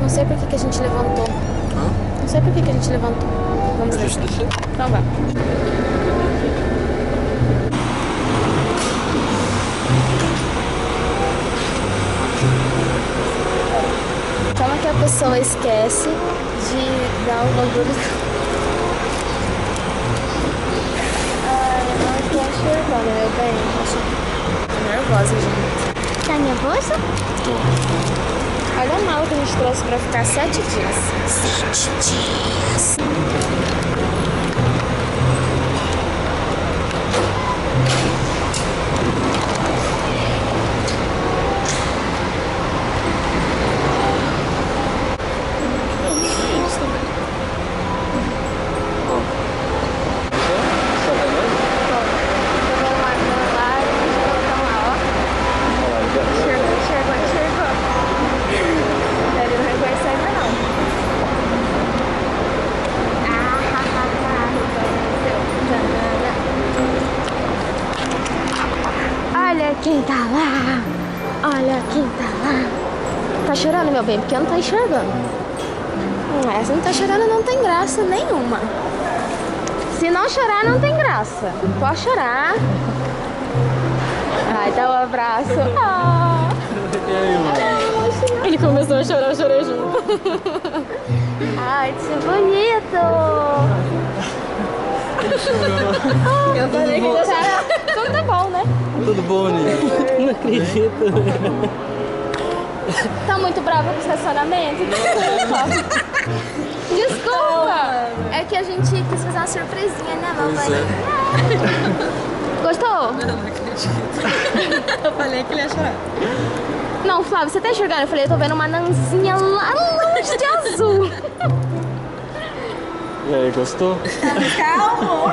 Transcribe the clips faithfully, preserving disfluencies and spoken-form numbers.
sei por que, que a gente levantou. Hã? Não sei por que, que a gente levantou. Vamos A ver. gente desceu. Então vá. Como é que a pessoa esquece de dar o bagulho? Ai, eu não estou enxergando, meu bem. Tô nervosa, gente. Tá nervoso? Tô. Olha a mala que a gente trouxe pra ficar sete dias. Sete dias. Eles também. Ó. Só vai mesmo? Tô vendo uma coisa lá e a gente colocou lá, ó. Olha lá, já. Enxergou, enxergou, enxergou. Ele não reconhece ainda não. Ah, ha, ha, ha, reconheceu. Olha quem tá lá. Olha quem tá lá. Tá chorando, meu bem? Porque eu não tô enxergando. Hum, Essa não tá chorando, não tem graça nenhuma. Se não chorar, não tem graça. Pode chorar. Ai, dá um abraço. Ah. E aí, mano? Ele começou a chorar, eu chorei junto. Ai, que bonito. Eu falei que ele ia chorar. Então tá bom, né? Tudo bom, Nini? Não acredito. Tá muito brava com o estacionamento? Desculpa. Desculpa. É que a gente quis fazer uma surpresinha, né, mamãe? Pois é. Gostou? Não, não acredito. Eu falei que ele ia chorar. Não, Flávio, você tá enxergando? Eu falei, eu tô vendo uma nanzinha lá longe de azul. E aí, gostou? Calma!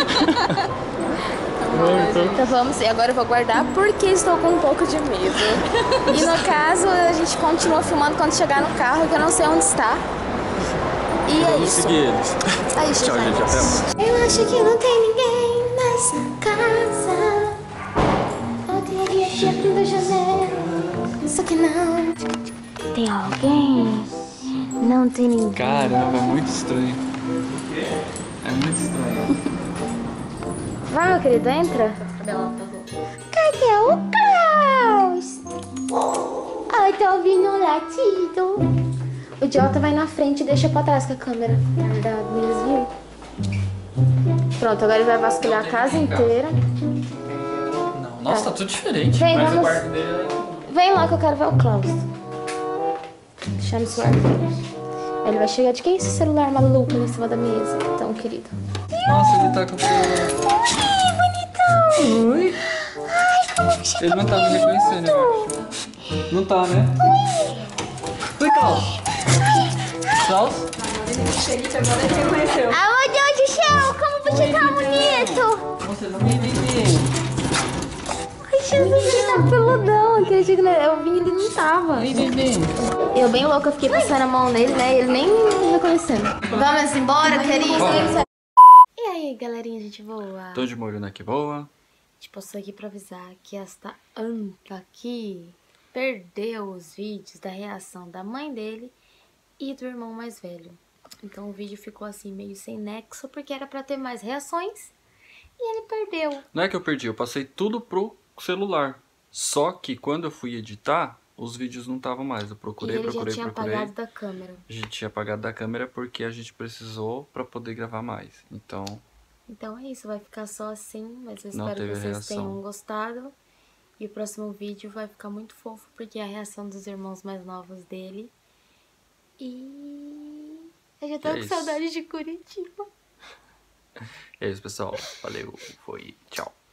Então vamos, e agora eu vou guardar porque estou com um pouco de medo. E no caso, a gente continua filmando quando chegar no carro, que eu não sei onde está. E é Vamos isso. seguir eles. É isso, Tchau, gente. Até mais. Eu acho que não tem ninguém nessa casa. Eu teria que abrir a janela, só que não. Tem alguém? Não tem ninguém. Caramba, é muito estranho. É muito estranho. Vai, meu querido, entra. Cadê o Klaus? Ai, tô ouvindo um latido. O idiota vai na frente e deixa pra trás com a câmera. Verdade, me desviou. Pronto, agora ele vai vasculhar a casa inteira. Não, nossa, tá tudo diferente. Vem, Mas o vamos. quarto dele Vem lá que eu quero ver o Klaus. Deixa no celular dele. Ele vai chegar de que é esse celular maluco em cima da mesa? Tão querido. é... Nossa, ele tá com o celular. Ai, bonitão. Oi? Ai, como que chega? Ele não tá me reconhecendo, eu acho. Não tá, né? Oi, Klaus. Klaus? Ah, meu Deus do céu, como você tá bonito. Você não me entende. Ai, Jesus, ele tá peludão. Aquele dia que eu vim, ele não tava. Oi, bebê. Eu bem louca, fiquei passando a mão nele, né? Ele nem me reconhecendo. Vamos embora, querido. Bora. E aí, galerinha, gente boa? Tô de molho na que boa. A gente passou aqui pra avisar que esta anta aqui perdeu os vídeos da reação da mãe dele e do irmão mais velho. Então o vídeo ficou assim meio sem nexo, porque era pra ter mais reações e ele perdeu. Não é que eu perdi, eu passei tudo pro celular. Só que quando eu fui editar, os vídeos não estavam mais. Eu procurei, e ele procurei, já tinha procurei. apagado da câmera. A gente tinha apagado da câmera porque a gente precisou pra poder gravar mais. Então, Então é isso, vai ficar só assim, mas eu Não espero que teve vocês reação. tenham gostado. E o próximo vídeo vai ficar muito fofo, porque é a reação dos irmãos mais novos dele. E eu já tô É com isso. saudade de Curitiba. é isso, pessoal. Valeu, foi, tchau.